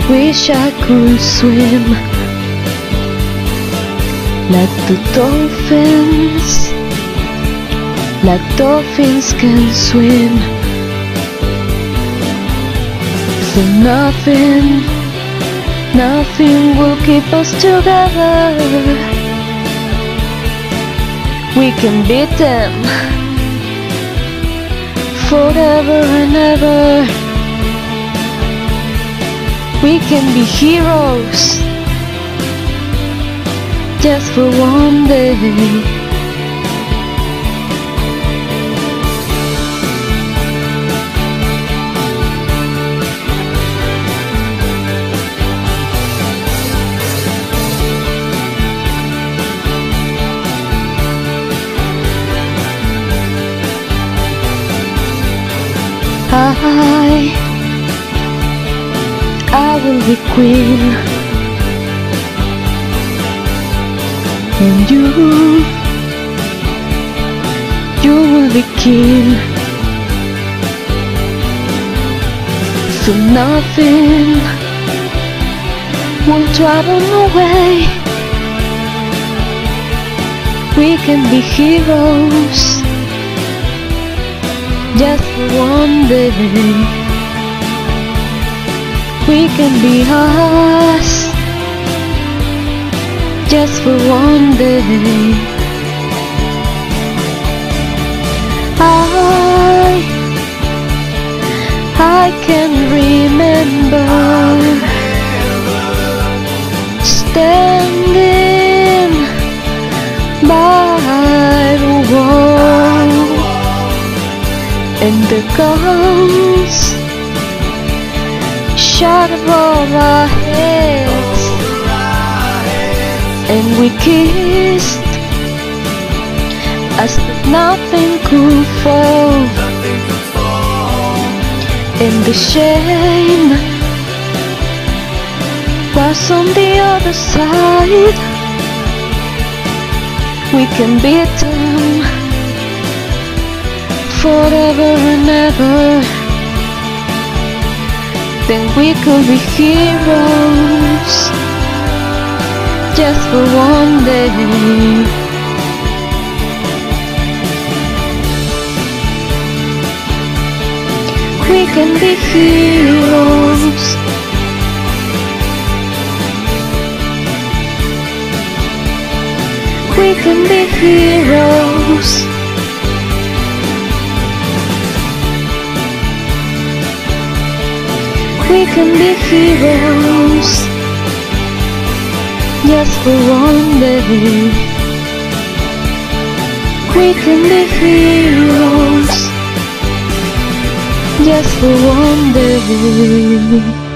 Wish I could swim like the dolphins, like dolphins can swim. So nothing will keep us together. We can beat them forever and ever. We can be heroes just for one day. I will be queen, and you will be king. So nothing will drive them away. We can be heroes just for one day. We can be us just for one day. I can remember standing by the wall, and the guns shot above our heads, and we kissed as if nothing could fall. And the shame was on the other side. We can beat them forever and ever. Then we could be heroes just for one day. We can be heroes. We can be heroes. We can be heroes just for one day. We can be heroes just for one day.